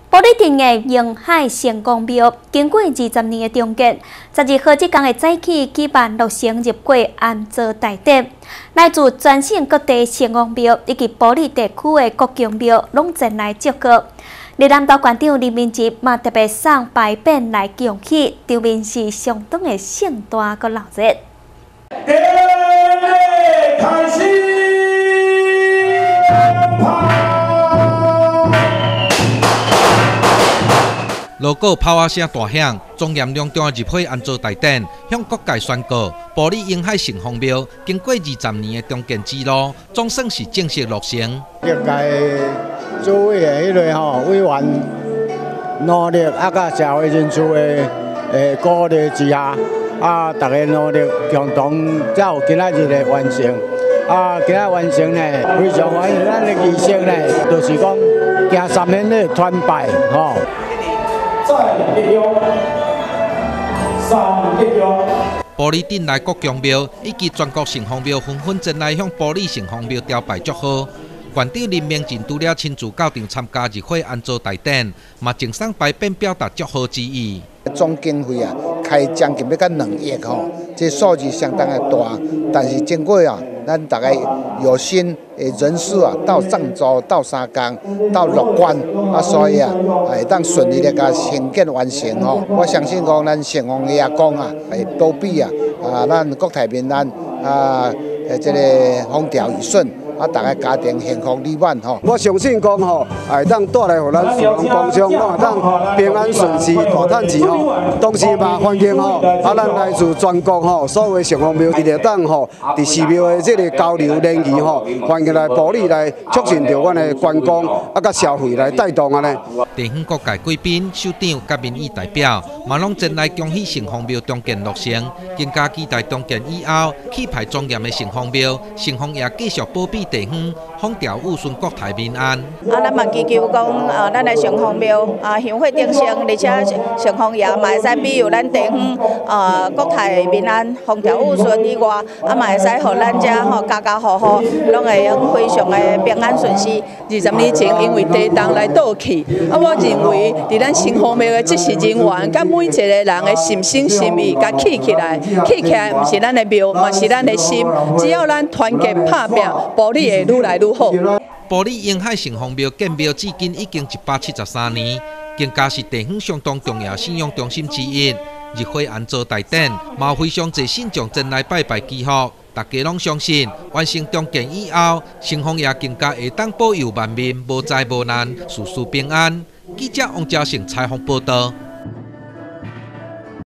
玻璃町的永海成功庙，经过20年的重建，12号这天的早起举办6成入柜安座大典，来自全省各地成功庙以及玻璃地区的国境庙，拢前来祝贺。日南道县长林明吉嘛特别送牌匾来恭喜，场面是相当的盛大佮热热。 开始。 logo 炮啊声大响，庄严隆重的入会安座大典，向各界宣告，玻璃永海城隍庙经过20年的重建之路，总算是正式落成。 各界诸位的迄个委员努力，甲社会人士的鼓励之下，大家努力共同才有今仔日的完成。今仔完成呢，非常欢迎咱的仪式呢，就是讲行3年的团拜， 玻璃镇内国强庙以及全国城隍庙纷纷前来向玻璃城隍庙朝拜祝贺。县长林明进除了亲自到场参加入会安座大典，嘛赠送牌匾表达祝贺之意。 总经费开将近要到2亿这数字相当的大，但是经过咱大家有心的人士到漳州、到三江、到乐观所以会当顺利的甲兴建完成我相信讲咱城隍爷公会保庇咱国泰民安这个风调雨顺。 大家家庭幸福美满我相信讲会当带来互咱市民公众会当平安顺遂、大赚钱同时嘛欢迎咱来自全国所有的城隍庙，伊会当伫寺庙的这个交流联谊欢迎来玻璃来促进着阮的观光甲消费来带动呢。 地方各界贵宾、首长甲民意代表，嘛拢前来恭喜城隍庙重建落成，更加期待重建以后气派庄严的城隍庙，城隍爷继续保庇。 地方风调雨顺，国泰民安。 咱嘛祈求讲，咱的城隍庙香火鼎盛，而且城隍爷嘛会使庇佑咱地方国泰民安、风调雨顺以外，嘛会使互咱遮家家户户拢会非常的平安顺遂。 20年前因为地震来倒去，我认为伫咱城隍庙的执事人员，甲每一个人的心心心意，甲起起来，毋是咱的庙，嘛是咱的心。只要咱团结拍拼，玻璃会愈来愈好。 玻璃永海城隍庙建庙至今已经173年，更加是地方相当重要信仰中心之一。入会安座大典，嘛非常侪信众前来拜拜祈福。大家拢相信，完成重建以后，城隍爷更加会当保佑万民无灾无难，事事平安。记者王嘉诚采访报道。